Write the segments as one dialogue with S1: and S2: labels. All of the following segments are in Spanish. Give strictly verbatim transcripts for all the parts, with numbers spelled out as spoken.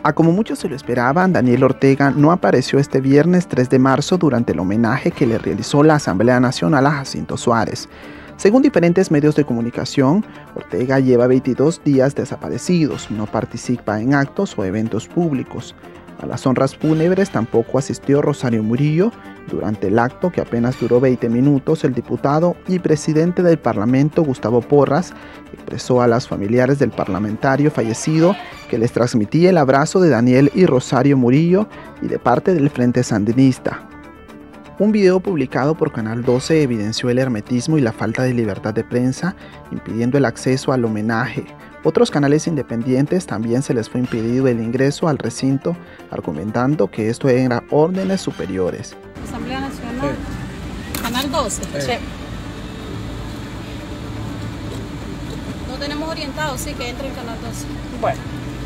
S1: A como muchos se lo esperaban, Daniel Ortega no apareció este viernes tres de marzo durante el homenaje que le realizó la Asamblea Nacional a Jacinto Suárez. Según diferentes medios de comunicación, Ortega lleva veintidós días desaparecidos, no participa en actos o eventos públicos. A las honras fúnebres tampoco asistió Rosario Murillo. Durante el acto, que apenas duró veinte minutos, el diputado y presidente del Parlamento, Gustavo Porras, expresó a los familiares del parlamentario fallecido que les transmitía el abrazo de Daniel y Rosario Murillo y de parte del Frente Sandinista. Un video publicado por Canal doce evidenció el hermetismo y la falta de libertad de prensa, impidiendo el acceso al homenaje. Otros canales independientes también se les fue impedido el ingreso al recinto, argumentando que esto eran órdenes superiores.
S2: Asamblea Nacional, sí. Canal doce. Sí. Sí. No tenemos orientado, sí, que entre en Canal doce.
S3: Bueno.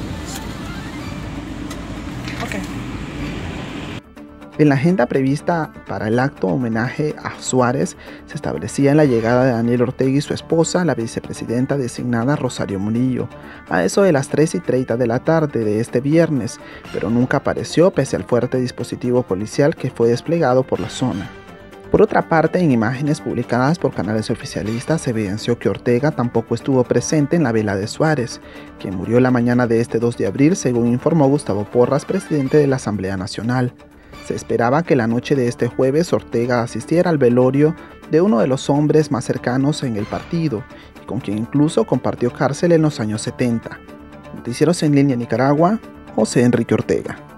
S3: Ok.
S1: En la agenda prevista para el acto homenaje a Suárez se establecía la llegada de Daniel Ortega y su esposa, la vicepresidenta designada Rosario Murillo, a eso de las tres y treinta de la tarde de este viernes, pero nunca apareció pese al fuerte dispositivo policial que fue desplegado por la zona. Por otra parte, en imágenes publicadas por canales oficialistas se evidenció que Ortega tampoco estuvo presente en la vela de Suárez, quien murió la mañana de este dos de abril, según informó Gustavo Porras, presidente de la Asamblea Nacional. Se esperaba que la noche de este jueves Ortega asistiera al velorio de uno de los hombres más cercanos en el partido y con quien incluso compartió cárcel en los años setenta. Noticieros en Línea Nicaragua, José Enrique Ortega.